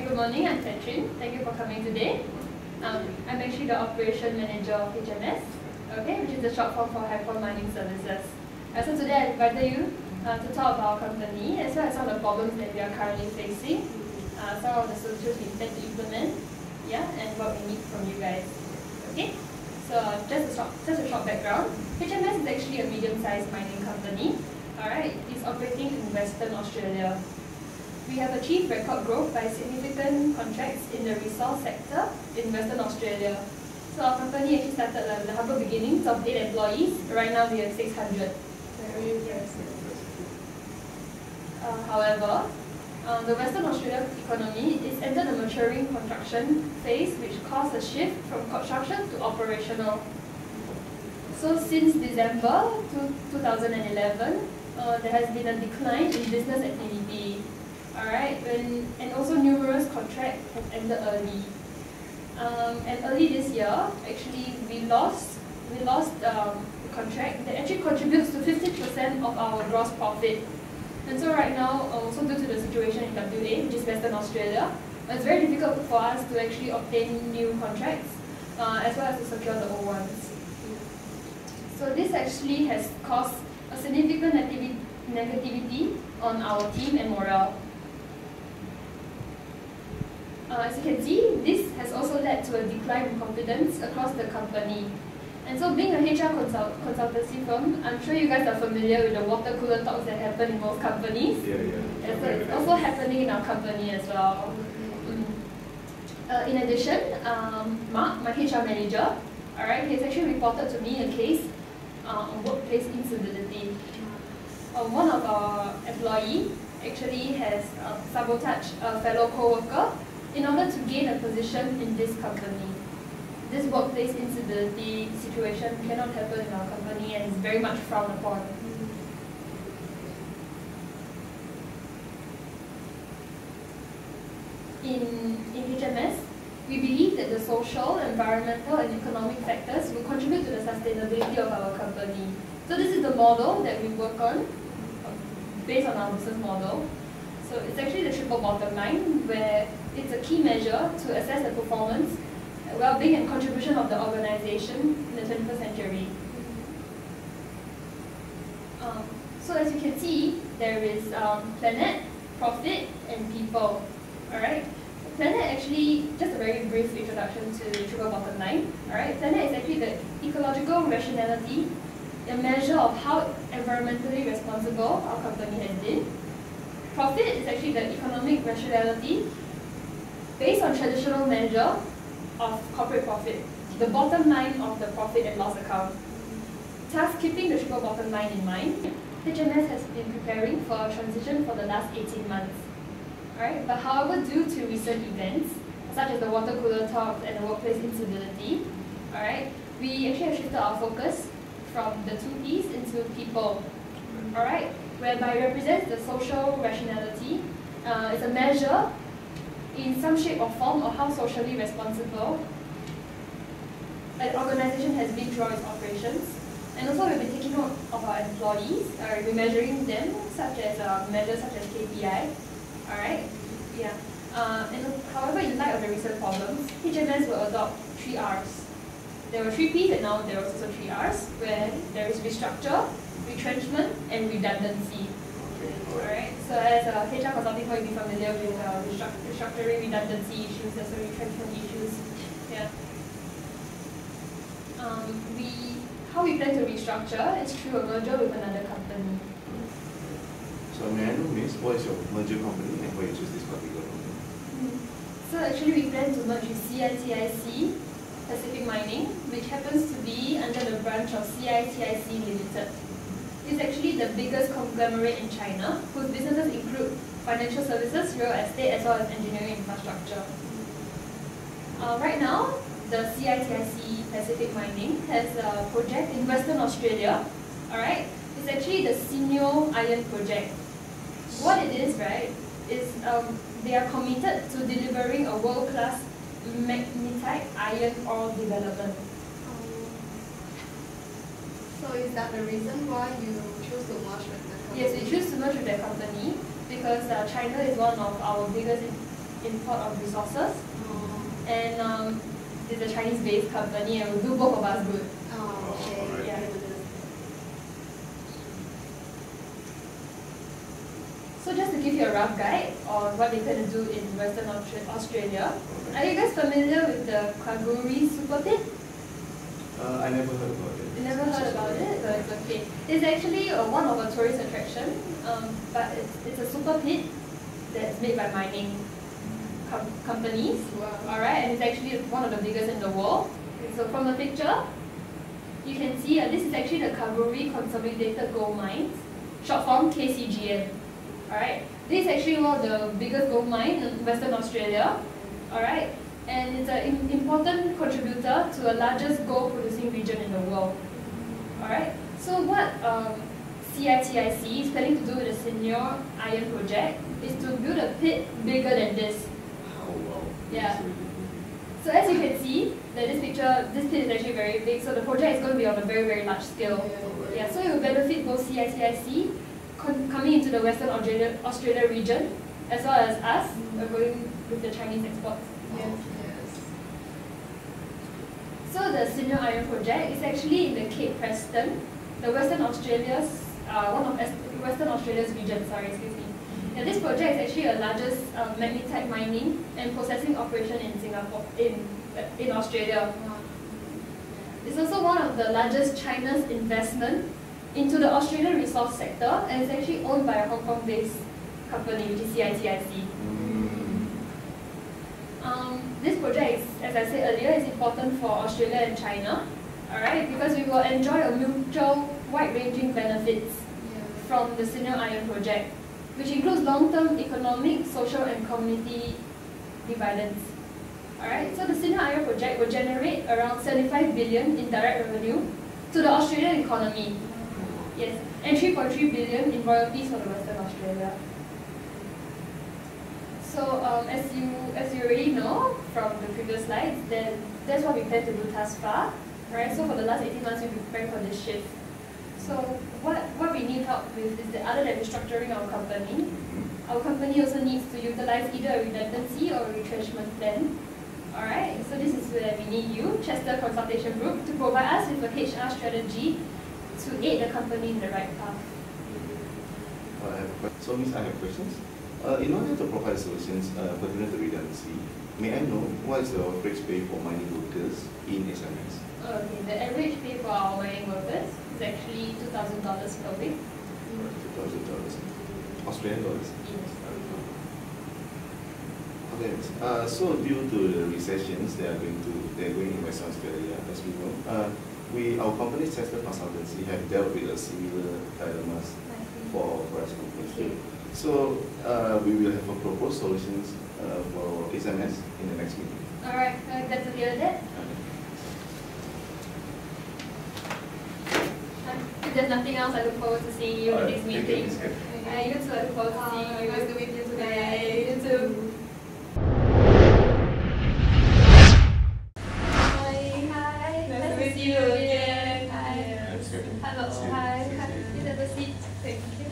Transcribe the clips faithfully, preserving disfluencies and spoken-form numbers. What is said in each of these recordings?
good morning, I'm Catherine. Thank you for coming today. Um, I'm actually the Operation Manager of H M S, okay, which is the short form for Hyper Mining Services. Uh, so today I invited you uh, to talk about our company as well as some of the problems that we are currently facing, uh, some of the solutions we intend to implement, yeah, and what we need from you guys. Okay? So uh, just, a short, just a short background. H M S is actually a medium-sized mining company. Alright, it's operating in Western Australia. We have achieved record growth by significant contracts in the resource sector in Western Australia. So our company actually started uh, the humble beginnings of eight employees. Right now we have six hundred. Very impressive. Uh, however, uh, the Western Australia economy is entered a maturing construction phase, which caused a shift from construction to operational. So since December two thousand eleven, uh, there has been a decline in business activity. Alright, and, and also numerous contracts have ended early. Um, and early this year, actually, we lost we lost um, a contract that actually contributes to fifty percent of our gross profit. And so right now, also due to the situation in W A, which is Western Australia, it's very difficult for us to actually obtain new contracts, uh, as well as to secure the old ones. So this actually has caused a significant negativity, negativity on our team and morale. Uh, as you can see, this has also led to a decline in confidence across the company. And so being a H R consult consultancy firm, I'm sure you guys are familiar with the water cooler talks that happen in most companies. Yeah, yeah. And so it's also happening in our company as well. Mm. Uh, in addition, um, Mark, my H R manager, alright, he has actually reported to me a case uh, on workplace incivility. Uh, one of our employees actually has uh, sabotaged a fellow co-worker in order to gain a position in this company. This workplace incivility situation cannot happen in our company and is very much frowned upon. In, in H M S, we believe that the social, environmental and economic factors will contribute to the sustainability of our company. So this is the model that we work on, based on our business model. So it's actually the triple bottom line, where it's a key measure to assess the performance, well-being and contribution of the organization in the twenty-first century. Um, so as you can see, there is um, planet, profit, and people. Alright? Planet actually, just a very brief introduction to the triple bottom line. Alright? Planet is actually the ecological rationality, a measure of how environmentally responsible our company has been. Profit is actually the economic rationality based on traditional measure of corporate profit, the bottom line of the profit and loss account. Thus, keeping the triple bottom line in mind, H M S has been preparing for a transition for the last eighteen months. Alright, but however, due to recent events, such as the water cooler talks and the workplace incivility, alright, we actually have shifted our focus from the two P's into people. Alright, whereby it represents the social rationality. Uh, it's a measure in some shape or form of how socially responsible an organization has been throughout its operations. And also we've been taking note of our employees, uh, we're measuring them, such as uh, measures such as K P I. Alright? Yeah. Uh, and however, in light of the recent problems, H M S will adopt three R's. There were three P's and now there are also three R's, where there is restructure, retrenchment, and redundancy. Alright, so as a H R consulting firm, you'll be familiar with uh, restructuring, redundancy issues, as well as retrenchment issues. Yeah. Um, we, how we plan to restructure is through a merger with another company. So may I know, Miss, what is your merger company and why you choose this particular company? Mm. So actually we plan to merge with C I T I C Pacific Mining, which happens to be under the branch of C I T I C Limited. It's actually the biggest conglomerate in China, whose businesses include financial services, real estate, as well as engineering infrastructure. Uh, right now, the C I T I C Pacific Mining has a project in Western Australia. Alright, it's actually the Sinyo Iron Project. What it is, right, is um, they are committed to delivering a world-class magnetite iron ore development. So is that the reason why you choose to merge with the company? Yes, we choose to merge with the company because uh, China is one of our biggest import of resources. Oh, And um, it's a Chinese-based company and will do both of us good. oh, okay. Alright. Yeah. So just to give you a rough guide on what they plan to do in Western Austra- Australia, are you guys familiar with the Kalgoorlie Super Pit? Uh, I never heard about it. You never heard about it? No, it's okay. It's actually uh, one of a tourist attraction, um, but it's, it's a super pit that's made by mining com- companies. Wow. Alright, and it's actually one of the biggest in the world. Okay, so from the picture, you can see uh, this is actually the Kalgoorlie Consolidated Gold Mines, short form K C G M. Alright, this is actually one of the biggest gold mines in Western Australia. Alright, and it's an important contributor to the largest gold producing region in the world. Alright, so what um, C I T I C is planning to do with the Senior Iron Project is to build a pit bigger than this. Oh wow. Yeah. So as you can see, that this picture, this pit is actually very big, so the project is going to be on a very, very large scale. Yeah, so it will benefit both C I T I C con- coming into the Western Australia, Australia region, as well as us, uh, going with the Chinese exports. Yes, yes. So the Senior Iron Project is actually in the Cape Preston, the Western Australia's, uh, one of Est- Western Australia's region, sorry, excuse me. Yeah, this project is actually the largest uh, magnetite mining and processing operation in Singapore, in, uh, in Australia. It's also one of the largest China's investment into the Australian resource sector, and it's actually owned by a Hong Kong-based company, which is C I T I C. Mm. Um, this project, is, as I said earlier, is important for Australia and China, alright, because we will enjoy a mutual wide-ranging benefits Yeah. from the Senior Iron Project, which includes long-term economic, social, and community dividends. Alright, so the Senior Iron Project will generate around seventy-five billion in direct revenue to the Australian economy. Yes, and three point three billion in royalties for the Western Australia. So um, as you as you already know from the previous slides, then that's what we plan to do thus far. Right? So for the last eighteen months, we've been preparing for this shift. So what what we need help with is that other than restructuring our company, our company also needs to utilize either a redundancy or a retrenchment plan. Alright, so this is where we need you, Chester Consultation Group, to provide us with a H R strategy to aid the company in the right path. Uh, I have a que- so, Miss, I have questions. Uh, in order to provide solutions uh, pertinent to redundancy, may I know what is the average pay for mining workers in S M S? Okay, the average pay for our mining workers is actually two thousand dollars per week. Two thousand dollars, Australian dollars. Okay. Uh, so due to the recessions they are going to they are going in Western Australia, as we know, uh, we our company Chester Consultancy have dealt with a similar dilemmas for for us companies too. So uh, we will have a proposed solutions uh, for S M S in the next meeting. Alright, uh, glad to hear that. Um, if there's nothing else, I look forward to seeing you in Alright, this thank you, meeting. Miss Kat. Uh, you too, I look forward to Uh, seeing you. nice to meet you today. Bye, you too. Hi, hi. Nice to to meet see you you again. again. Hi. Yeah. Miss Kat. Hello, See you. hi. See you. Hi. Please have a seat. Thank you.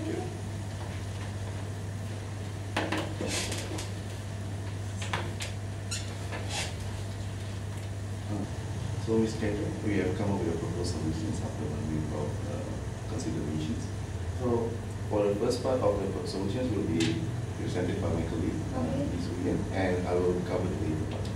So, Miz Kendra, we have come up with a proposed solutions after one week of uh, considerations. So, for the first part of the solutions will be presented by my colleague, uh, Okay. Miz William, and I will cover the later part.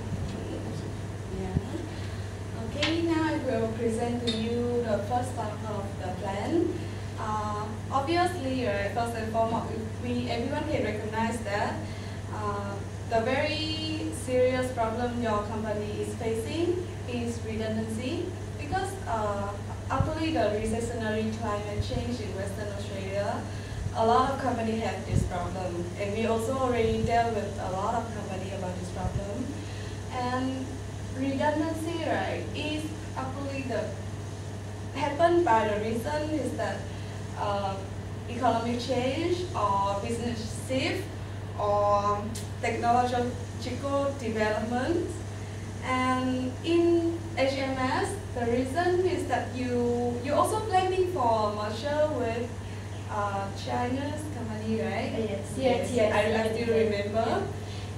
Yeah. Okay, now I will present to you the first part of the plan. Uh, obviously, right, first and foremost, we everyone can recognize that uh, the very serious problem your company is facing is redundancy, because uh, actually the recessionary climate change in Western Australia, a lot of companies have this problem, and we also already dealt with a lot of companies about this problem. And redundancy, right, is actually the happened by the reason is that uh, economic change or business shift or technological development. And in H M S, the reason is that you you also planning for merger with uh, China's company, right? Yes, Yes, yes, I, I yes, still yes. remember.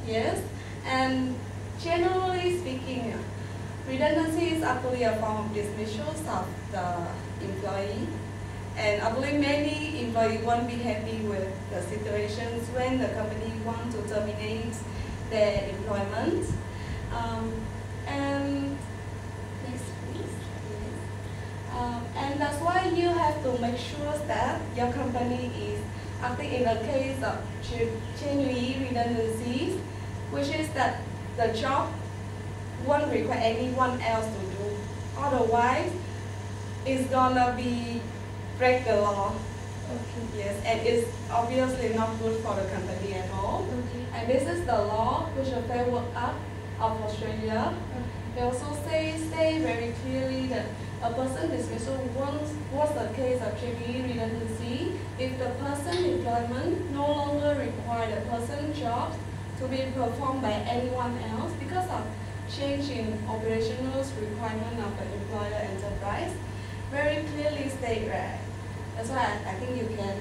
Yes, and generally speaking, redundancy is actually a form of dismissal of the employee. And I believe many employees won't be happy with the situations when the company wants to terminate their employment. Um, and next please. Yes. Um, and that's why you have to make sure that your company is acting in a case of genuine redundancies, which is that the job won't require anyone else to do. Otherwise, it's gonna be break the law. Okay. Yes, and it's obviously not good for the company at all. Okay. And this is the law, which is the Fair Work Act of Australia. Okay. They also say, say very clearly that a person dismissal once was the case of genuine redundancy if the person employment no longer require the person jobs to be performed by anyone else because of change in operational requirement of the employer enterprise. Very clearly state, right? That's why I, I think you can.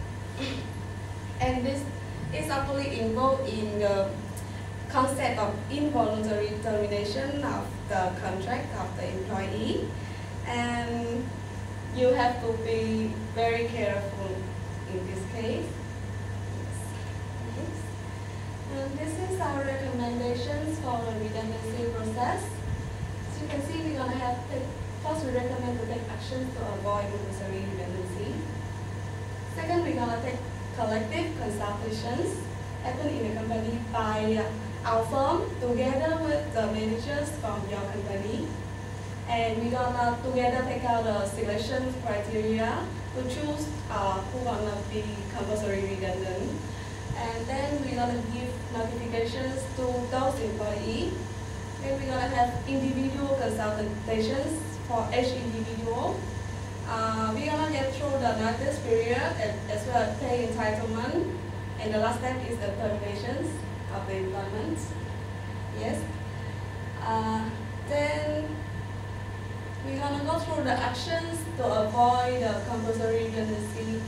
And this is actually involved in the concept of involuntary termination of the contract of the employee. And you have to be very careful in this case. Yes. And this is our recommendations for the redundancy process. As you can see, we're going to have to, first we recommend to take actions to avoid unnecessary redundancy. Second, we're going to take collective consultations happen in the company by our firm together with the managers from your company. And we're gonna together take out the selection criteria to choose uh, who gonna be compulsory redundant. And then we're gonna give notifications to those employees. Then we're gonna have individual consultations for each individual. Uh, we're gonna get through the notice period and, as well as pay entitlement. And the last step is the terminations of the employment. Yes. Uh, then we're gonna go through the actions to avoid the compulsory redundancy.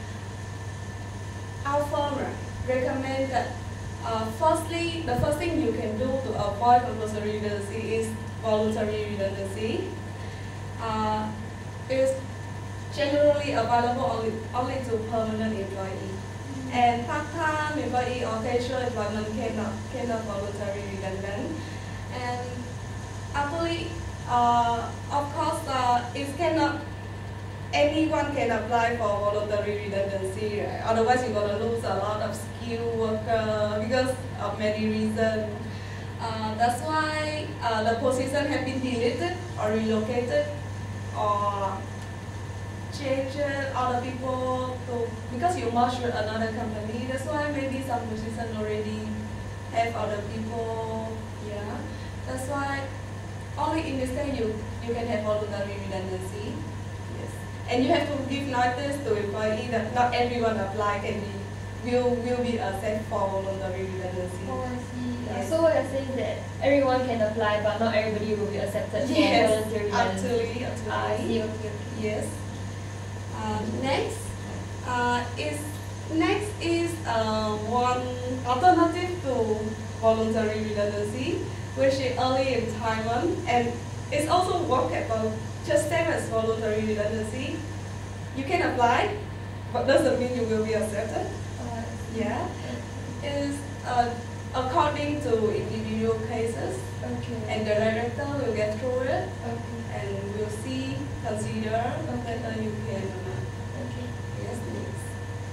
Our firm recommend that uh, firstly, the first thing you can do to avoid compulsory redundancy is voluntary redundancy. Uh, it's generally available only, only to permanent employee. And part-time employee or casual employment cannot, cannot voluntary redundant. And actually, uh, of course, uh, it cannot, anyone can apply for voluntary redundancy, right? Otherwise you're going to lose a lot of skilled worker because of many reasons. Uh, that's why uh, the position have been deleted or relocated or change other people to, because you merge with another company. That's why maybe some positions already have other people. Yeah, that's why only in this case you you can have voluntary redundancy. Yes, and you have to give notice to employee that not everyone apply can be will will be accepted for voluntary redundancy. Oh, I see. Yes. So what you're saying is that everyone can apply, but not everybody will be accepted for Yes, voluntary redundancy. actually, actually. Ah, I see. Okay, okay. Yes. Um, next, uh, is next is uh, one alternative to voluntary redundancy, which is early retirement, and it's also workable, just same as voluntary redundancy. You can apply, but doesn't mean you will be accepted. Uh, Yeah, is uh, according to individual cases, okay. and the director will get through it Okay. and will see, consider whether you can or not. Okay. Yes, please.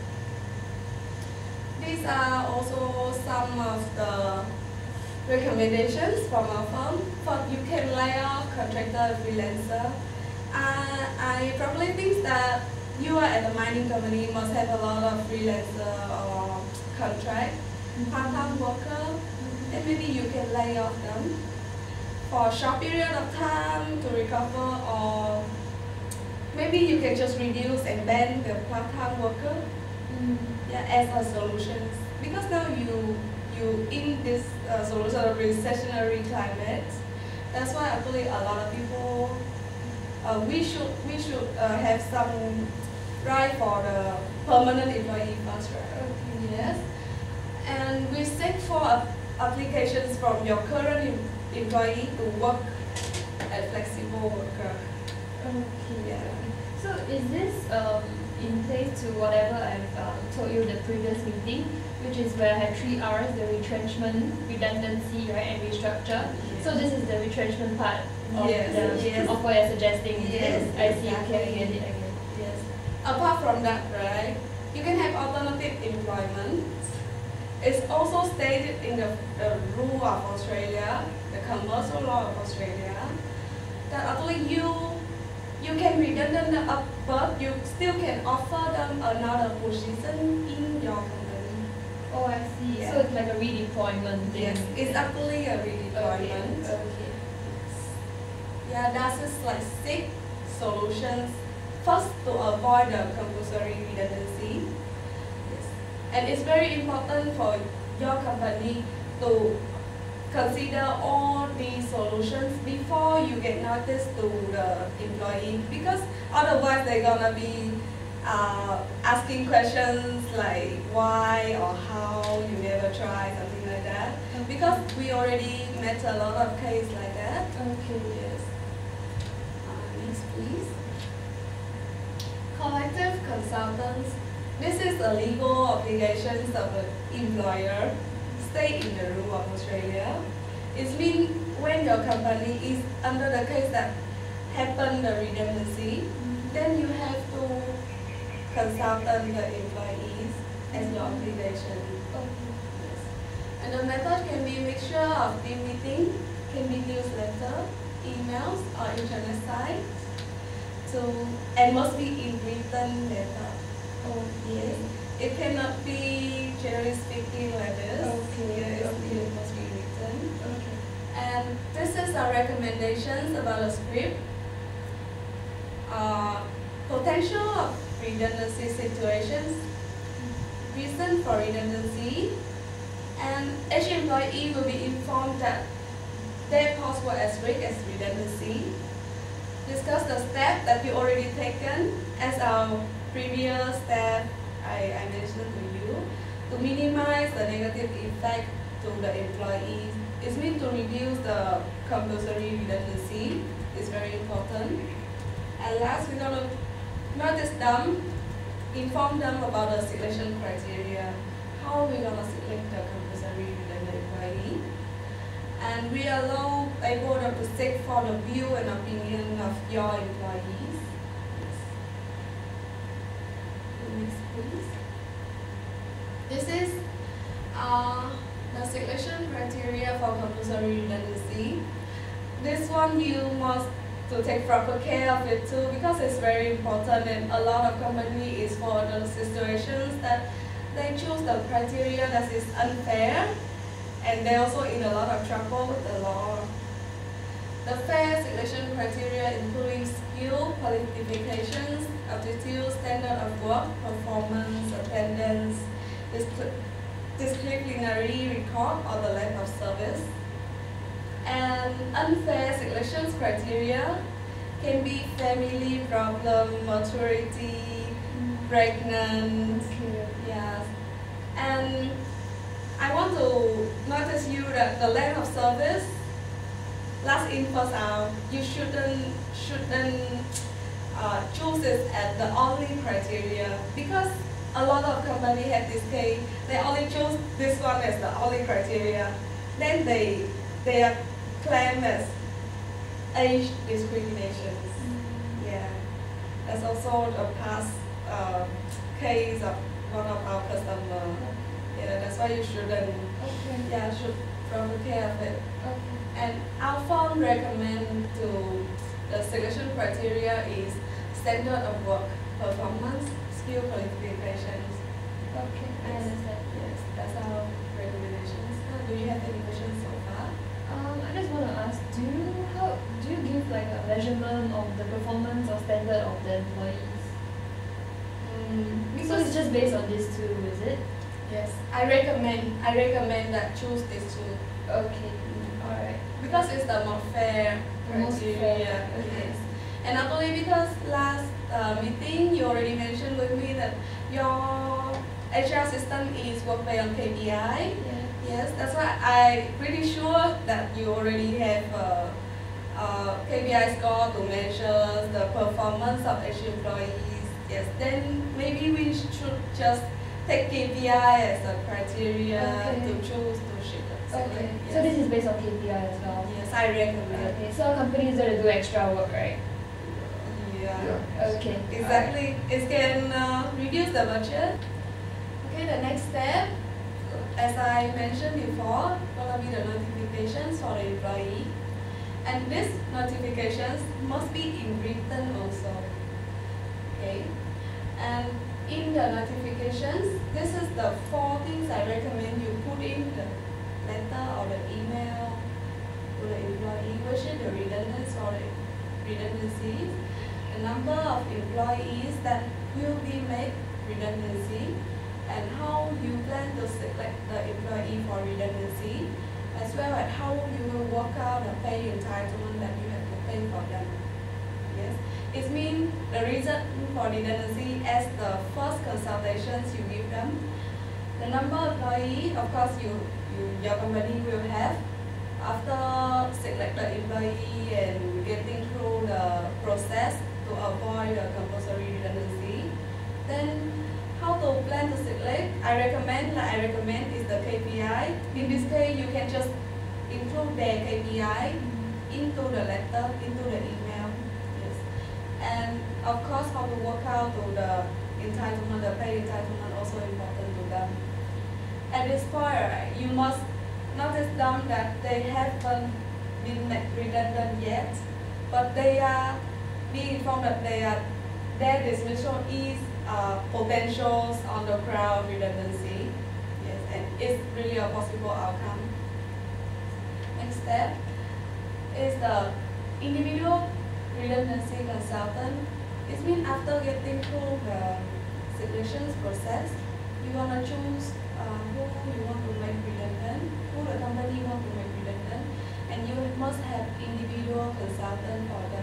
These are also some of the recommendations from our firm. First, you can lay off contractor freelancer. Uh, I probably think that you are at a mining company must have a lot of freelancer or contract, part-time worker, and maybe you can lay off them for a short period of time to recover, or maybe you can just reduce and ban the part-time worker. Mm. Yeah, as a solution, because now you you in this uh, solution of recessionary climate. That's why I believe a lot of people uh, we should we should uh, have some right for the permanent employee first, right? Okay. Yes, and we seek for a applications from your current em employee to work as flexible worker. Okay. Yeah. So is this um, in place to whatever I've um, told you the previous meeting, which is where I had three R's, the retrenchment, redundancy, right, and restructure. Yes. So this is the retrenchment part of, Yes, the, yes. of what you're suggesting. is Yes, it? I see, exactly. okay, I get it, I get it. Yes. Apart from that, right, you can have alternative employment. It's also stated in the, the rule of Australia, the commercial law of Australia, that actually you you can redundant them up, but you still can offer them another position in your company. Oh, I see. Yeah. So it's like a redeployment thing. Yes, it's actually a redeployment. Okay. okay. Yeah, that's just like six solutions. First, to avoid the compulsory redundancy. Yes. And it's very important for your company to consider all these solutions before you get notice to the employee, because otherwise they're gonna be uh, asking questions like why or how you never try, something like that. Okay. Because we already met a lot of cases like that. Okay. Yes. Uh, next, please. Collective consultants. This is a legal obligation of the employer, state in the rule of Australia. It means when your company is under the case that happen the redundancy, Mm-hmm. then you have to consult the employees as your obligation. Okay. Yes. And the method can be mixture of team meeting, can be newsletter, emails, or internet site. So, and must be in written letter. Oh, Yes. It cannot be generally speaking letters. Okay, Yes, okay. it must be written. Okay. And this is our recommendations about the script. Uh, potential of redundancy situations, reason for redundancy, and each employee will be informed that their post was at risk as redundancy. Discuss the steps that you already taken as our previous step I, I mentioned to you to minimize the negative effect to the employees. It means to reduce the compulsory redundancy. It's very important. And last, we're going to notice them, inform them about the selection criteria. How are we going to select the compulsory redundant employee? And we allow able to seek for the view and opinion of your employees. Next, please. This is uh, the selection criteria for compulsory redundancy. This one you must to take proper care of it too, because it's very important, and a lot of company is for the situations that they choose the criteria that is unfair, and they're also in a lot of trouble with the law. The fair selection criteria including skill, qualifications, aptitude, standard of work, performance, attendance, discipl disciplinary record, or the length of service. And unfair selection criteria can be family problem, maturity, Mm. pregnant, Okay. yes. And I want to notice you that the length of service, last in first out, you shouldn't shouldn't uh, choose it as the only criteria, because a lot of company have this case. They only choose this one as the only criteria. Then they they are claimed as age discriminations. Mm. Yeah, that's also the past uh, case of one of our customers. Yeah, that's why you shouldn't. Okay. Yeah, should proper care of it. Okay. And our firm recommend to the selection criteria is standard of work, performance, skill qualifications. Okay. I Yes. understand. Yes, that's our recommendations. Uh, Do you have any questions so far? Um, I just want to ask, do you how do you give like a measurement of the performance or standard of the employees? Mm, So it's just based on these two, is it? yes, I recommend. I recommend that choose these two. Okay. Alright. Because it's the more fair The most criteria. fair, okay. Yes. And not only because last uh, meeting you already mentioned with me that your H R system is work based on K P I. Yeah. Yes, that's why I'm pretty sure that you already have a, a K P I score to measure the performance of each employees. Yes, then maybe we should just take K P I as a criteria Okay. to choose to ship. Okay, Yes. so this is based on K P I as well. Yes, I recommend. Okay, so companies gotta do extra work, right? Yeah. Yeah. Okay. Exactly. It can uh, reduce the budget. Okay, the next step, as I mentioned before, will be the notifications for the employee. And these notifications must be in written also. Okay. And in the notifications, this is the four things I recommend you put in the letter or the email to the employee, which is the redundancy or the redundancies, the number of employees that will be made redundancy, and how you plan to select the employee for redundancy, as well as how you will work out the pay entitlement that you have to pay for them. Yes, it means the reason for redundancy as the first consultations you give them, the number of employee, of course, you, you your company will have. After select the employee and getting through the process to avoid the compulsory redundancy, then how to plan to select? I recommend, like I recommend is the K P I. In this case, you can just include their K P I into the letter, into the email. Yes, and of course, how to work out to the entitlement, the pay entitlement also important to them. At this point, right, you must notice them that they haven't been made redundant yet, but they are being informed that they are their dismissal is uh, potentials on the ground redundancy. Yes, and it's really a possible outcome. Next step is the individual redundancy consultant. It means after getting through the selections process, you wanna choose uh, who you want to make redundant, who the company want to make redundant, and you must have individual consultant for them.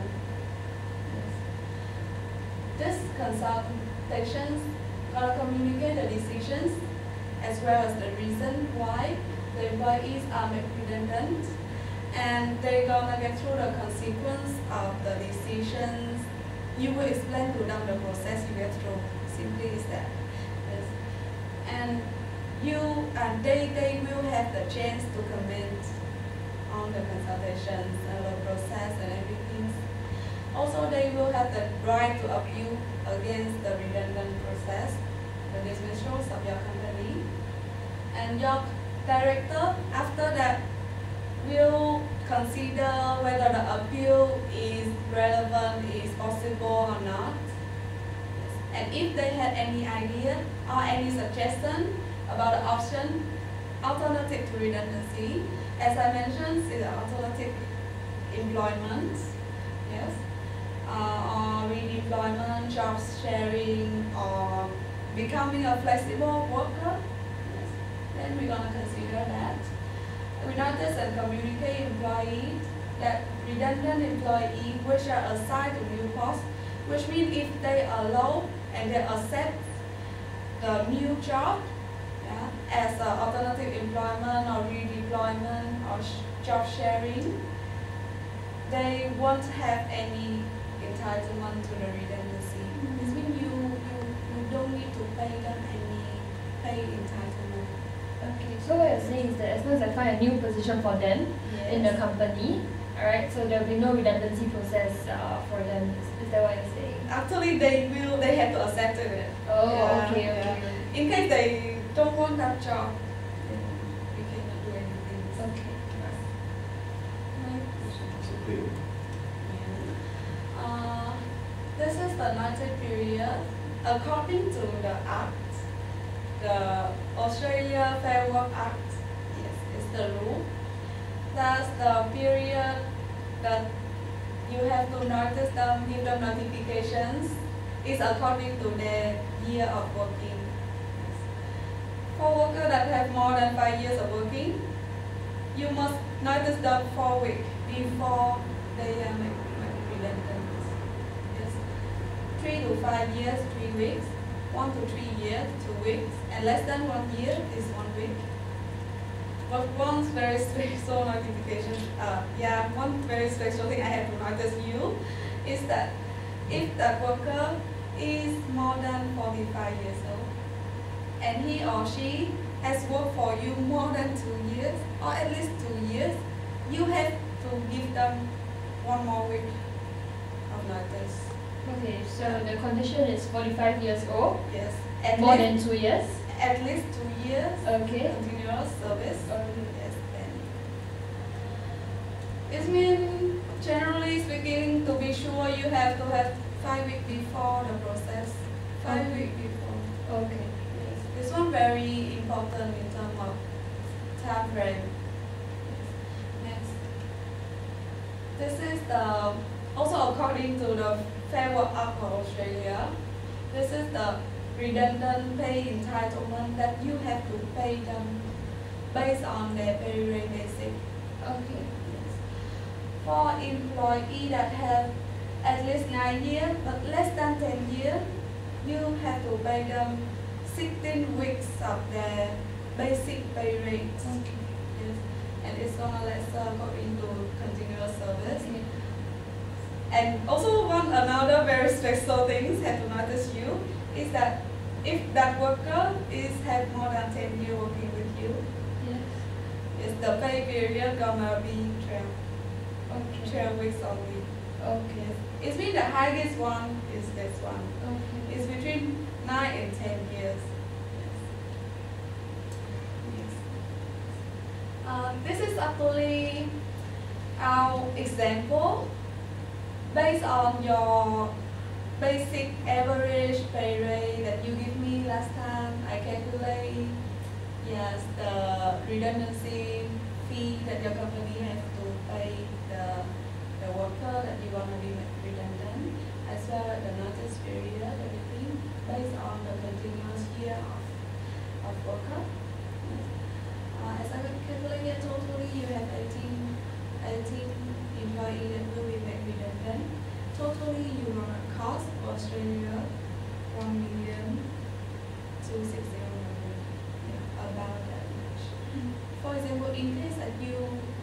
This consultations gonna communicate the decisions as well as the reason why the employees are made redundant, and they're gonna get through the consequence of the decisions. You will explain to them the process you get through. Simply is that. Yes. And you and they they will have the chance to comment on the consultations and the process and everything. Also, they will have the right to appeal against the redundant process, the dismissals of your company. And your director, after that, will consider whether the appeal is relevant, is possible or not. And if they had any idea or any suggestion about the option, alternative to redundancy, as I mentioned, is alternative employment. Yes. Uh, or redeployment, job sharing, or becoming a flexible worker, yes. Then we're going to consider that. We notice and communicate employees that redundant employees which are assigned to new posts, which means if they allow and they accept the new job, yeah, as an alternative employment or redeployment or sh job sharing, they won't have any entitlement to the redundancy. Mm-hmm. This means you, you, you don't need to pay them any pay entitlement. Okay, so what you're saying is that as long as I find a new position for them Yes. in the company, alright, so there will be no redundancy process uh, for them. Is, is that what you're saying? Actually, they will. They have to accept it. Oh, Yeah, okay, yeah. okay. In case they don't want that job, then we cannot do anything. Okay. It's okay. Uh, this is the notice period. According to the Act, the Australia Fair Work Act, yes, is the rule. That's the period that you have to notice them, give them notifications, is according to their year of working. Yes. For workers that have more than five years of working, you must notice them four weeks before they are made redundant. Yes. Three to five years, three weeks. One to three years, two weeks. And less than one year is one week. but one very special notification, uh, yeah, one very special thing I have to notice you is that if that worker is more than forty-five years old and he or she has worked for you more than two years or at least two years, you have to give them one more week of notice. Okay, so the condition is forty-five years old, Yes. At more least, than two years. at least two years Okay. continuous service. Okay. Yes, then. It means, generally speaking, to be sure you have to have five weeks before the process. Five Okay. weeks before. Okay. Yes. This one very important in terms of time frame. Next. This is the, also according to the Fair Work Act of Australia, this is the redundant pay entitlement that you have to pay them based on their pay rate basic. Okay. Yes. For employees that have at least nine years but less than ten years, you have to pay them sixteen weeks of their basic pay rate. Okay. Yes. And it's gonna let uh, go into continuous service. Okay. And also one another very special things have to notice you is that if that worker is have more than ten years working with you, Yes. is the pay period gonna be twelve, Okay. twelve weeks only. Okay. It means the highest one is this one. Okay. It's between nine and ten years. Yes. Yes. Uh, this is actually our example based on your basic average pay rate that you give me last time. I calculate yes the redundancy fee that your company has to pay the the worker that you want to be redundant, as well as the notice period, everything based on the continuous year of, of worker. Uh, as I calculated, totally you have eighteen, eighteen employees that will be made redundant. Totally you gonna cost for Australia one million two six zero million. Yeah, about that much. Mm. For example, in case that you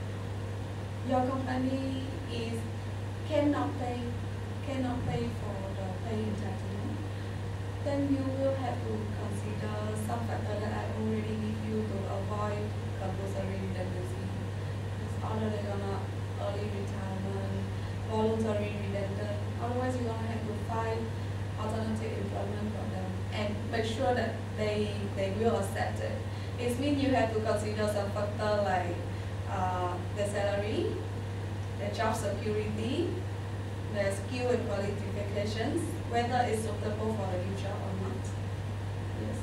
your company is cannot pay cannot pay for the pay entitlement, then you will have to consider some factor that I already give you to avoid compulsory redundancy. It's either they're gonna early retirement, voluntary redundant. Otherwise, you're gonna have to find alternative employment for them and make sure that they they will accept it. It means you have to consider some factor like uh, the salary, the job security, the skill and qualifications, whether it's suitable for the new job or not. Yes.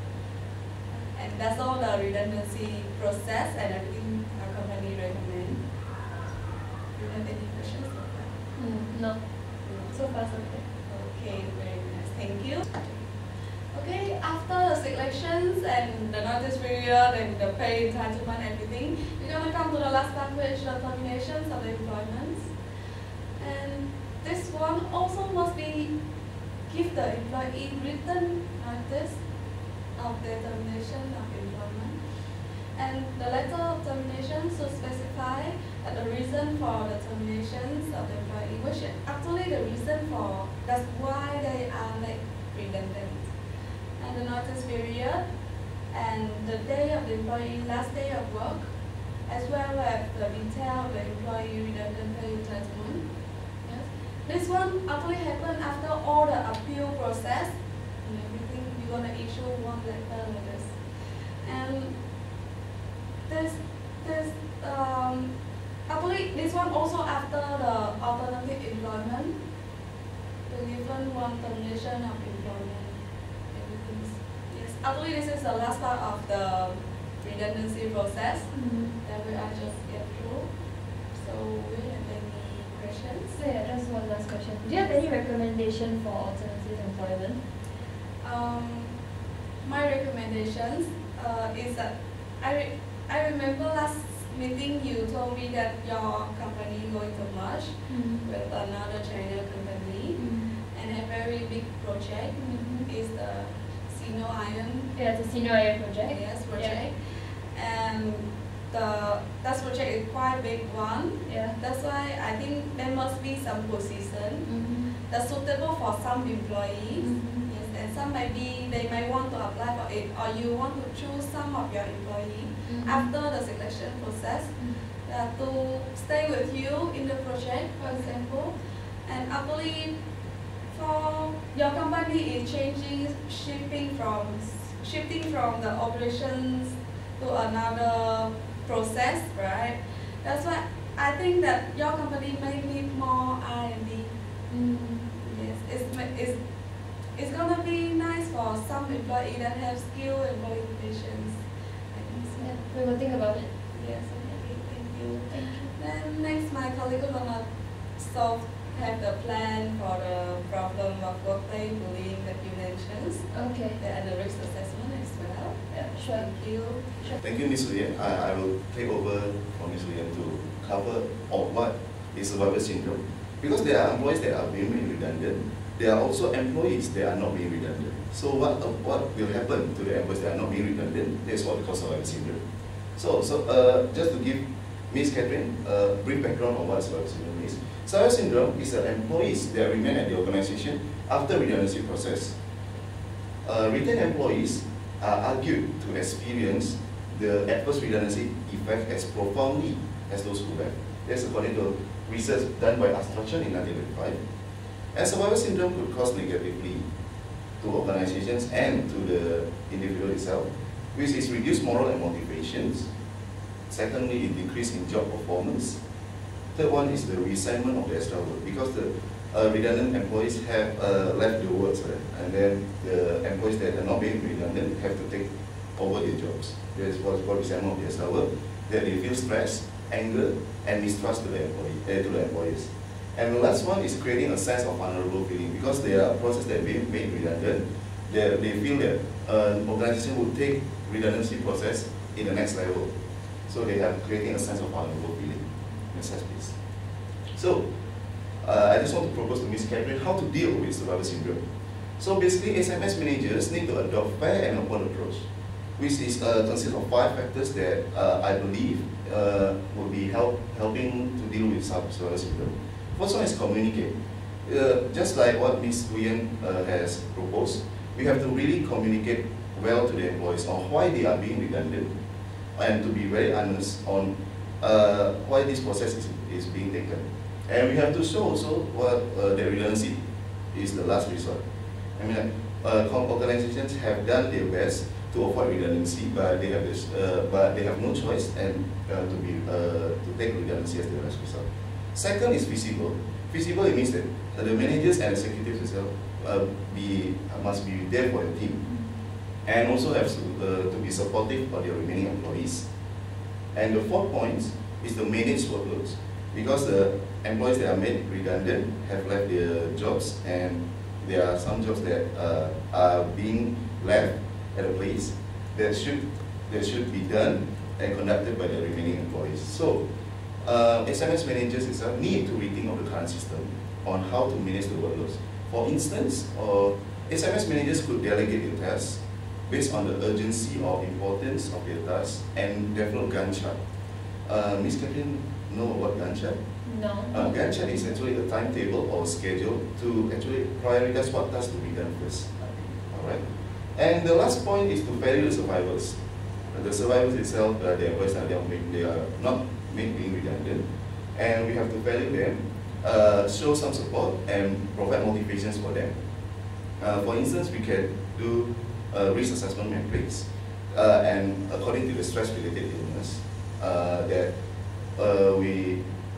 And that's all the redundancy process and everything our company recommend. Do you have any questions about that? Mm, no. So far, so good. Okay, very nice. Thank you. Okay, after the selections and the notice period and the pay entitlement and everything, we're gonna come to the last part, which is the terminations of the employment. And this one also must be give the employee written notice of the termination of employment. And the letter of termination should specify that the reason for the terminations of the employee, which is actually the reason for, that's why they are made redundant. And the notice period, and the day of the employee last day of work, as well as the detail of the employee redundant pay entitlement. Yes. This one actually happened after all the appeal process and everything. You're gonna issue one letter like this. And this this um actually this one also after the alternative employment, the given one termination of employment. Yes, actually this is the last part of the redundancy process Mm. that we are just get through. So we have any questions? So yeah, just one last question. Do you have any recommendation for alternative employment? Um, my recommendations uh, is that I re I remember last meeting you told me that your company going to merge Mm. with another China company Mm. and a very big project Mhm. is the Sino Iron Yeah, it's a senior I A project. Yes project. And the that project is quite big one. Yeah. That's why I think there must be some position Mm-hmm. that's suitable for some employees. Mm-hmm. Yes, and some maybe they might want to apply for it, or you want to choose some of your employee Mm-hmm. after the selection process uh, to stay with you in the project, for example. And actually, for your company is changing, shifting from shifting from the operations to another process, right? That's why I think that your company may need more R and D. Mm-hmm. Yes, it's, it's, it's gonna be nice for some employee that have skill and qualifications. I think so. Yeah, we will think about it. Yes, okay, thank you. Thank you. Then next, my colleague is gonna solve, have the plan for the problem of workplace bullying that you mentioned, Okay. and the risk assessment as well. Yeah, sure. Thank you. Thank you, Miz Lian. I, I will take over from Miz Lian to cover on what is survivor syndrome. Because there are employees that are being made redundant, there are also employees that are not being redundant. So what, uh, what will happen to the employees that are not being redundant? That's what we call survivor syndrome. So, so uh, just to give Miz Catherine a brief background on what survivor syndrome is. Survivor syndrome is that employees that remain at the organization after redundancy process. Uh, retained employees are argued to experience the adverse redundancy effect as profoundly as those who left. That's according to research done by Astrachan in nineteen eighty-five. And survivor syndrome could cause negatively to organizations and to the individual itself, which is reduced moral and motivations. Secondly, it decrease in job performance. Third one is the resentment of the extra work, because the uh, redundant employees have uh, left the works, right? And then the employees that are not being redundant have to take over their jobs. There is what's called resentment of the extra work, that they feel stress, anger, and mistrust to the employee, uh, to the employees. And the last one is creating a sense of vulnerable feeling, because there are processes that are being made redundant. They, they feel that an organization will take redundancy process in the next level. So they are creating a sense of vulnerable feeling. Next slide, please. So, uh, I just want to propose to Miz Catherine how to deal with survivor syndrome. So basically, S M S managers need to adopt fair and open approach, which is uh, consists of five factors that uh, I believe uh, will be help, helping to deal with survivor syndrome. First one is communicate. Uh, just like what Miz Nguyen uh, has proposed, we have to really communicate well to the employees on why they are being redundant, and to be very honest on uh, why this process is, is being taken. And we have to show also what uh, the redundancy is the last resort. I mean, uh, organizations have done their best to avoid redundancy, but they have this, uh, but they have no choice and uh, to be uh, to take redundancy as the last resort. Second is visible. Visible, it means that uh, the managers and executives itself uh, be uh, must be there for the team, and also have to, uh, to be supportive of their remaining employees. And the fourth point is to manage workloads, because the employees that are made redundant have left their jobs, and there are some jobs that uh, are being left at a place that should that should be done and conducted by the remaining employees. So, uh, S M S managers itself need to rethink of the current system on how to manage the workloads. For instance, uh, S M S managers could delegate their tasks based on the urgency or importance of their tasks and develop Gantt chart. Uh, Miz Catherine know what Gantt chart? No. Uh, Gantt chart is actually a timetable or schedule to actually prioritize what tasks to be done first. Alright. And the last point is to value the survivors. Uh, the survivors itself, uh, the employees are, they are not made being redundant, and we have to value them, uh, show some support, and provide motivations for them. Uh, for instance, we can do uh, risk assessment metrics, uh, and according to the stress-related illness, uh, that uh, we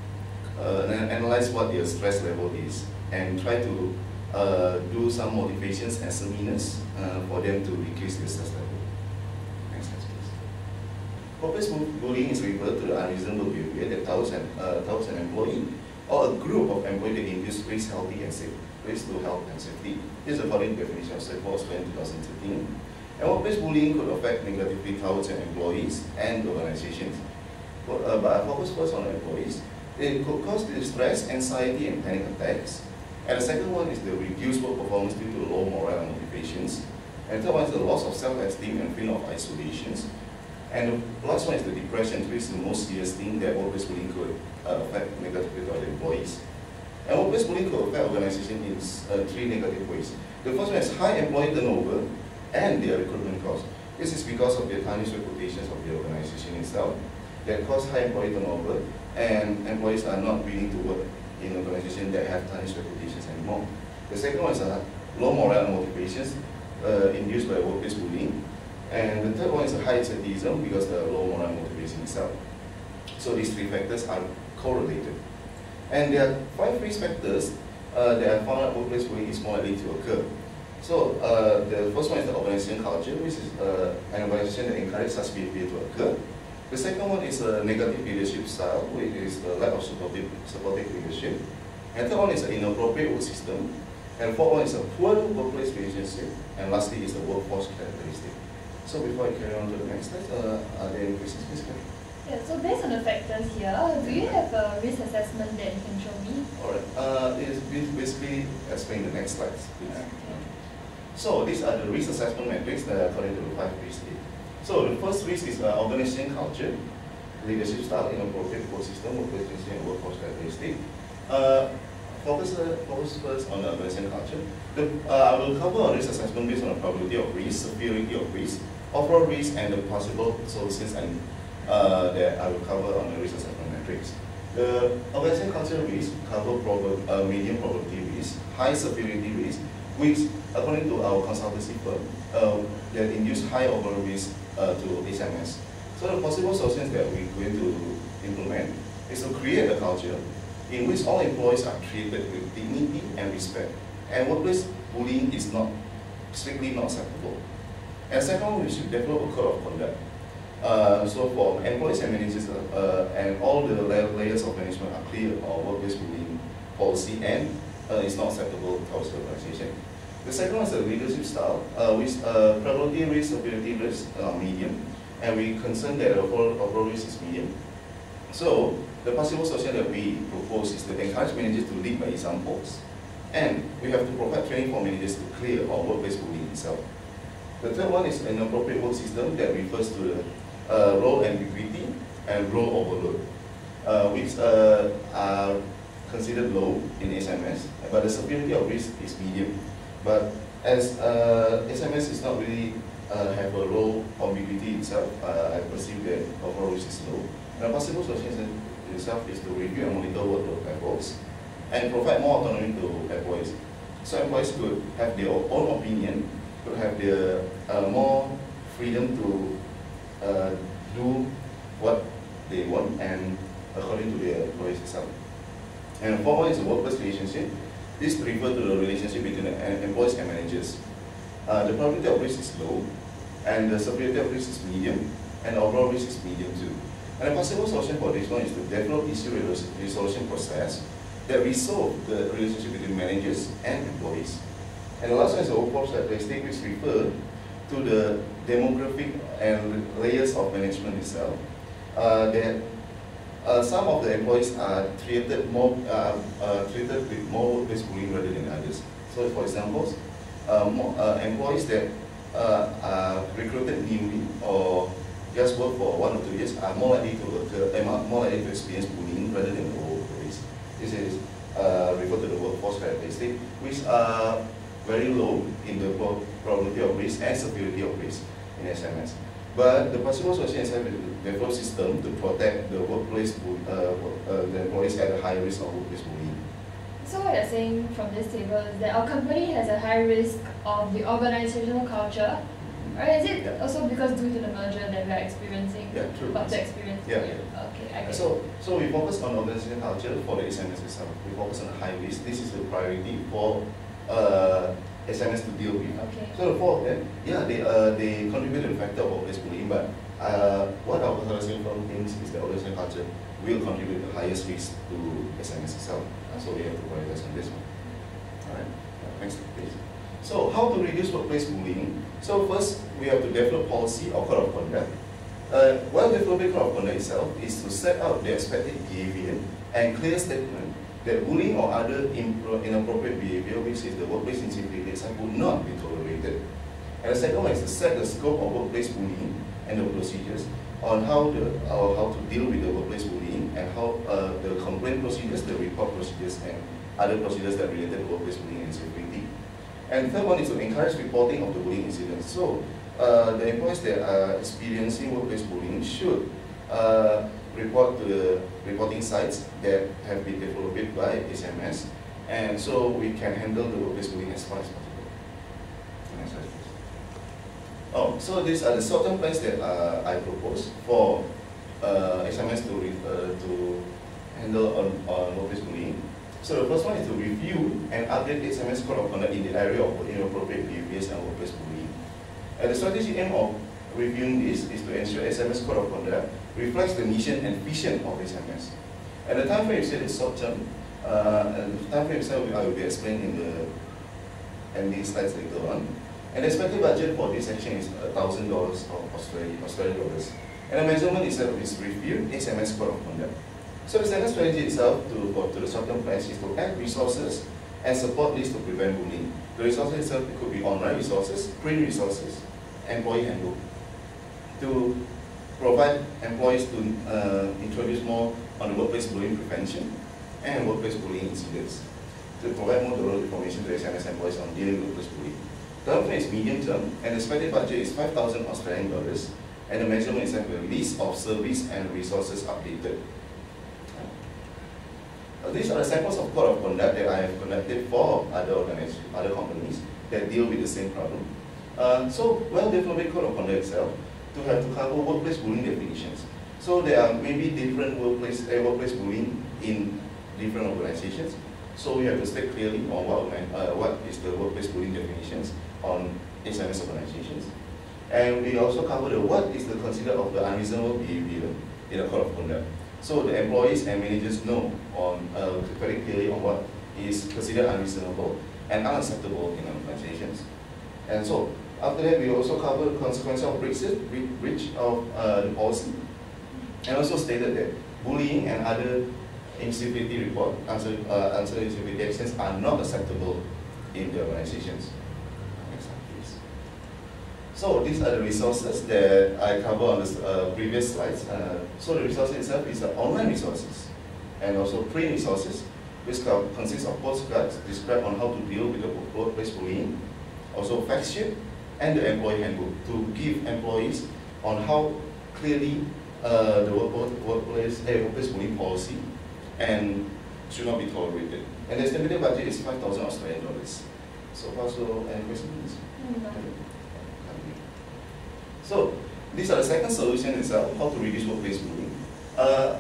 uh, analyze what their stress level is, and try to uh, do some motivations and seminars uh, for them to decrease their stress level. Next slide, please. Workplace bullying is referred to the unreasonable behavior that towards an, uh, towards an employee or a group of employees that induce risk, healthy and safe, risk to health and safety. This is according to the definition of Safeforce twenty thirteen. And workplace bullying could affect negatively towards an employees and organizations. But, uh, but I focus first on employees. It could cause distress, anxiety, and panic attacks. And the second one is the reduced work performance due to low morale and motivations. And the third one is the loss of self-esteem and feeling of isolations. And the last one is the depression, which is the most serious thing that workplace bullying could uh, affect negatively to the employees. And workplace bullying could affect organization in uh, three negative ways. The first one is high employee turnover and their recruitment costs. This is because of the tarnished reputations of the organization itself that cause high employee turnover, and employees are not willing to work in organizations that have tarnished reputations anymore. The second one is uh, low morale and motivations uh, induced by workplace bullying. And the third one is a high absenteeism because the low moral motivation itself. So these three factors are correlated. And there are five risk factors uh, that are found out workplace bullying is more likely to occur. So uh, the first one is the organization culture, which is uh, an organization that encourages such behavior to occur. The second one is a negative leadership style, which is the lack of supportive, supportive leadership. And third one is an inappropriate work system. And fourth one is a poor workplace relationship. And lastly is the workforce characteristic. So before I carry on to the next slide, uh, are there any questions, please? Yeah, so based on the factors here, do you have a risk assessment that you can show me? Alright, uh, it is basically explain the next slides, please. Okay. So these are the risk assessment metrics that are according to the five risks. So the first risk is uh, organization culture, leadership style, inappropriate work system, workplace relationship, and workforce characteristic. Uh, focus, uh, focus first on the organization culture. The, uh, I will cover a risk assessment based on the probability of risk, severity of risk, overall risk, and the possible solutions, and uh, that I will cover on the risk assessment metrics. The organization culture risk cover prob uh, medium probability risk, high severity risk, which according to our consultancy firm, uh, that induce high overall risk uh, to S M S. So the possible solutions that we're going to implement is to create a culture in which all employees are treated with dignity and respect, and workplace bullying is not strictly not acceptable. And second, we should develop a code of conduct. Uh, so for employees and managers uh, and all the layers of management are clear on workplace bullying policy, and uh, it's not acceptable towards the organization. The second one is the leadership style, uh, with uh, probability risk, severity risk uh, medium, and we concern that overall, overall risk is medium. So the possible solution that we propose is to encourage managers to lead by examples, and we have to provide training for managers to clear on workplace bullying itself. The third one is an appropriate work system that refers to the uh, role ambiguity and role overload, uh, which uh, are considered low in S M S, but the severity of risk is medium. But as uh, S M S is not really uh, have a role ambiguity itself, uh, I perceive that overall risk is low. And a possible solution itself is to review and monitor workload levels and provide more autonomy to employees. So employees could have their own opinion, could have their uh, more freedom to uh, do what they want and according to their employees itself. And fourth one is the workplace relationship. This refers to the relationship between the employees and managers. Uh, the probability of risk is low, and the severity of risk is medium, and the overall risk is medium too. And a possible solution for this one is to develop issue resolution process that resolve the relationship between managers and employees. And the last one is the workforce characteristic, which refer to the demographic and layers of management itself. Uh, that uh, some of the employees are treated more uh, uh, treated with more workplace bullying rather than others. So, for example, uh, more, uh, employees that uh, are recruited newly or just work for one or two years are more likely to occur, uh, more likely to experience bullying rather than the workplace. This is uh, referred to the workforce characteristic, which are very low in the probability of risk and severity of risk in S M S. But the possible solution is to develop a system to protect the workplace, uh, uh, the employees at a high risk of workplace bullying. So what you're saying from this table is that our company has a high risk of the organizational culture, right? Is it yeah. also because due to the merger that we are experiencing? Yeah, true. What to experience? Yeah, yeah. Okay, I get so, so we focus on organizational culture for the S M S itself. We focus on high risk. This is the priority for uh, S M S to deal with. Okay. So the four of them, yeah, they uh, they contribute to the factor of workplace bullying, but uh, what our consulting firm thinks is that organizational culture will contribute the highest risk to S M S itself. Okay. So we have to prioritize on this one. Alright, next please. So how to reduce workplace bullying? So first, we have to develop policy or code of conduct. Uh, while developing code of conduct itself is to set out the expected behavior and clear statement that bullying or other inappropriate behavior, which is the workplace indiscipline, would not be tolerated. And the second one is to set the scope of workplace bullying and the procedures. on how the uh, how to deal with the workplace bullying and how uh, the complaint procedures, the report procedures, and other procedures that related to workplace bullying and security. And third one is to encourage reporting of the bullying incidents. So uh, the employees that are experiencing workplace bullying should uh, report to the reporting sites that have been developed by S M S, and so we can handle the workplace bullying as far as possible. Next slide, please. Oh, so these are the short-term plans that uh, I propose for uh, S M S to re uh, to handle on, on workplace bullying. So the first one is to review and update S M S code of conduct in the area of inappropriate behaviors and workplace bullying. And the strategic aim of reviewing this is to ensure S M S code of conduct reflects the mission and vision of S M S. And the time frame is is short term. Uh, and the time frame itself I will be explained in the ending slides later on. And the expected budget for this action is one thousand dollars of Australian, Australian dollars. And the measurement itself is review S M S code of conduct. So the second strategy itself to, for, to the short-term plans is to add resources and support this to prevent bullying. The resources itself could be online resources, print resources, employee handbook. To provide employees to uh, introduce more on the workplace bullying prevention and workplace bullying incidents. To provide more thorough information to S M S employees on dealing with workplace bullying. Term is medium term, and the expected budget is five thousand Australian dollars, and the measurement is like a list of service and resources updated. Uh, these are the samples of code of conduct that I have conducted for other organizations, other companies that deal with the same problem. Uh, so, well-developed code of conduct itself to have to cover workplace bullying definitions. So there are maybe different workplace uh, workplace bullying in different organizations. So we have to state clearly on what uh, what is the workplace bullying definitions on S M S organizations. And we also cover the what is the considered of the unreasonable behavior in the code of conduct. So the employees and managers know on uh, very clearly on what is considered unreasonable and unacceptable in organizations. And so after that, we also cover the consequences of breach, breach of uh, the policy, and also stated that bullying and other incivility report, answer, uh, answer incivility actions are not acceptable in the organizations. Next slide, please. So these are the resources that I cover on the uh, previous slides. Uh, so the resource itself is uh, online resources and also print resources, which consists of postcards describe on how to deal with the workplace bullying, also fact sheet, and the employee handbook to give employees on how clearly uh, the work, workplace, uh, workplace bullying policy and should not be tolerated. And the estimated budget is five thousand Australian dollars. So far, so any questions? Mm-hmm. So these are the second solution itself, how to reduce workplace bullying. Uh,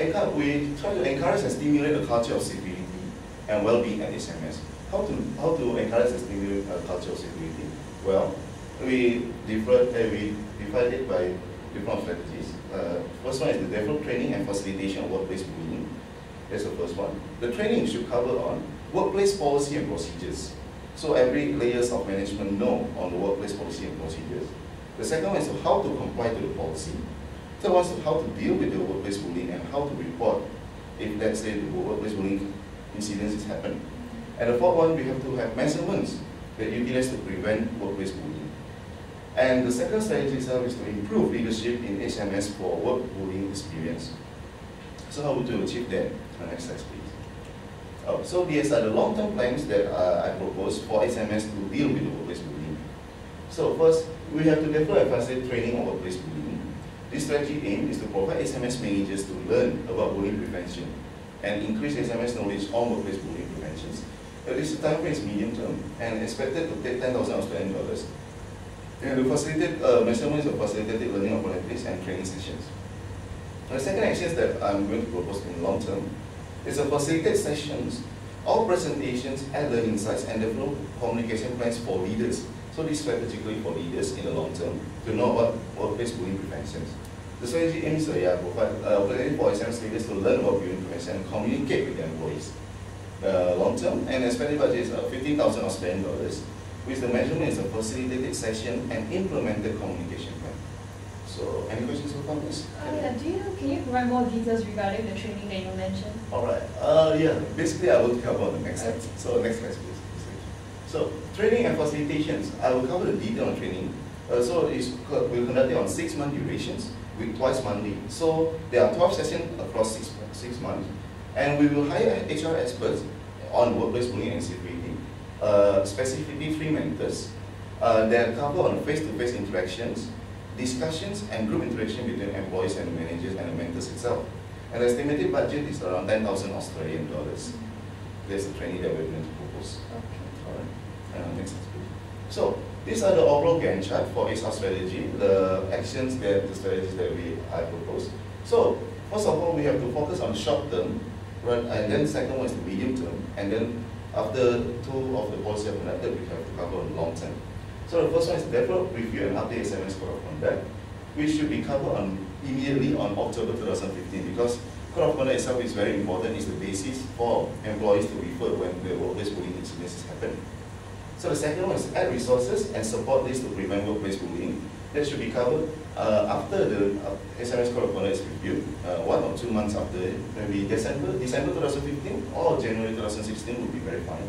we try to encourage and stimulate a culture of security and well-being at S M S. How to how to encourage and stimulate a culture of security? Well, we different uh, we divide it by different strategies. Uh, first one is the develop training and facilitation of workplace bullying. That's the first one. The training should cover on workplace policy and procedures. So every layers of management know on the workplace policy and procedures. The second one is how to comply to the policy. Third one is how to deal with the workplace bullying and how to report if, let's say, the workplace bullying incidents has happened. And the fourth one, we have to have measurements that utilize to prevent workplace bullying. And the second strategy itself is to improve leadership in S M S for work bullying experience. So how to achieve that? Uh, next slide, please. Oh, so these are the long-term plans that uh, I propose for S M S to deal with the workplace bullying. So first, we have to develop and facilitate training on workplace bullying. This strategy aim is to provide S M S managers to learn about bullying prevention and increase S M S knowledge on workplace bullying preventions. Uh, this time frame is medium term and expected to take ten thousand Australian dollars. And to facilitate uh, measurements of facilitated learning of volunteers and training sessions. The second action that I'm going to propose in the long term is to facilitate sessions, all presentations and learning sites and develop communication plans for leaders. So this strategically for leaders in the long term to know about workplace bullying prevention. The strategy aims to yeah, provide uh, for S M S leaders to learn about bullying prevention and communicate with their employees. Uh, long term and expected budget is uh, fifteen thousand Australian dollars, which the measurement is a facilitated session and implemented communication plan. So, any questions or comments? Uh, yeah, do you, can you provide more details regarding the training that you mentioned? All right. Uh, yeah, basically I will cover on the next slide. So, next slide, please. So, training and facilitations, I will cover the detail on training. Uh, so, it's, we'll conduct it on six month durations with twice monthly. So there are twelve sessions across six, six months. And we will hire H R experts on workplace bullying and security, uh, specifically three mentors uh, that cover on face-to-face interactions, discussions, and group interaction between employees and managers and the mentors itself. And the estimated budget is around ten thousand Australian dollars. There's a training that we're going to propose. Okay. All right. Uh, next slide. So these are the overall Gantt chart for H R strategy, the actions that the strategies that we I propose. So first of all, we have to focus on short term, right, and then the second one is the medium term, and then after two of the policy are conducted, we have to cover on long term. So the first one is develop, review, and update S M S code of conduct, which should be covered on immediately on October two thousand fifteen, because code of conduct itself is very important. It's the basis for employees to refer when the workplace bullying incidents happen. So the second one is add resources and support this to prevent workplace bullying. That should be covered uh, after the uh, S M S code of conduct is reviewed, uh, one or two months after it, maybe December, December two thousand fifteen or January two thousand sixteen would be very fine.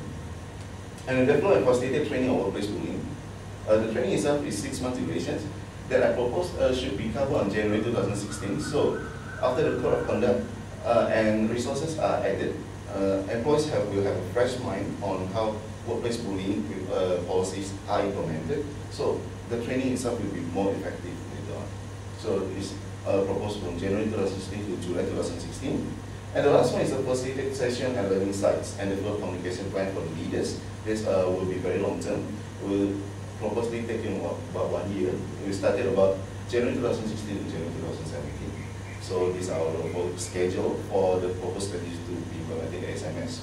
And then develop and facilitate training on workplace bullying. Uh, the training itself is six months duration that I propose uh, should be covered on January two thousand sixteen. So after the code of conduct uh, and resources are added, uh, employees have, will have a fresh mind on how workplace bullying uh, policies are implemented. So the training itself will be more effective later on. So it's uh, proposed from January two thousand sixteen to July two thousand sixteen. And the last one is a facilitated session and learning sites and develop communication plan for the leaders. This uh, will be very long term. We'll purposely taking about, about one year. We started about January two thousand sixteen to January two thousand seventeen. So this is our whole schedule for the proposed strategies to be implemented in S M S.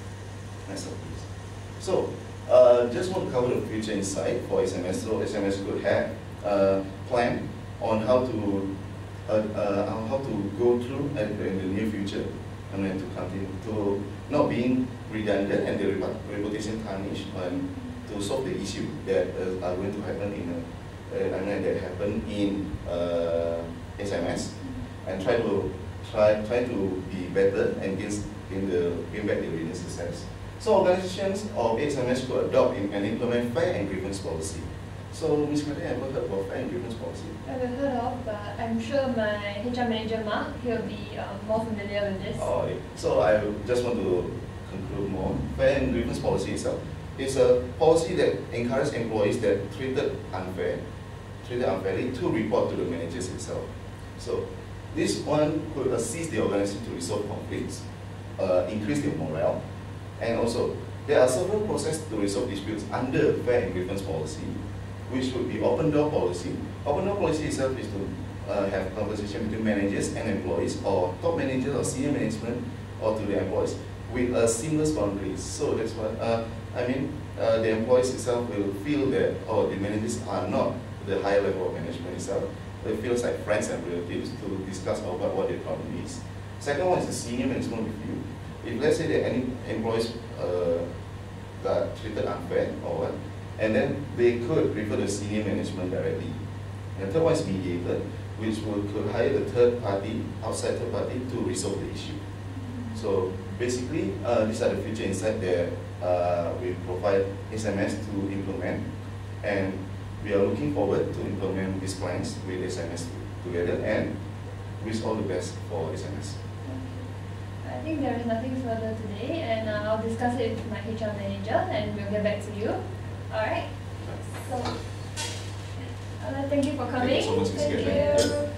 Next slide, please. So, uh, just want to cover the future insight for S M S. So S M S could have a plan on how to uh, uh, how to go through and in the near future, and then to continue to not being redundant and the reputation tarnished, and to solve the issue that uh, are going to happen in a, uh, that happen in uh, S M S, and try to try try to be better and gain in the gain back the reading success. So organizations of S M S could adopt and implement fair and grievance policy. So Miz Kade, have you heard about fair and grievance policy? I haven't heard of, but I'm sure my H R manager Mark, he'll be um, more familiar with this. Oh, yeah. So I just want to conclude more. Fair and grievance policy itself is a policy that encourages employees that treated unfair, treated unfairly to report to the managers itself. So this one could assist the organization to resolve conflicts, uh, increase their morale, and also there are several processes to resolve disputes under fair and grievance policy, which would be open door policy. Open door policy itself is to uh, have conversation between managers and employees, or top managers or senior management, or to the employees with a seamless boundaries. So that's what uh, I mean. Uh, the employees itself will feel that, oh, the managers are not the higher level of management itself. It feels like friends and relatives to discuss about what their problem is. Second one is the senior management review. If let's say that any employees uh, got treated unfair or what, and then they could refer to senior management directly. And the third one is mediator, which will could hire the third party, outside third party, to resolve the issue. So basically, uh, these are the future insights that uh, we provide S M S to implement, and we are looking forward to implement these plans with S M S together, and wish all the best for S M S. I think there is nothing further today, and uh, I'll discuss it with my H R manager, and we'll get back to you. All right. So, uh, thank you for coming. Thank you so much, Miz Thank Kade. you.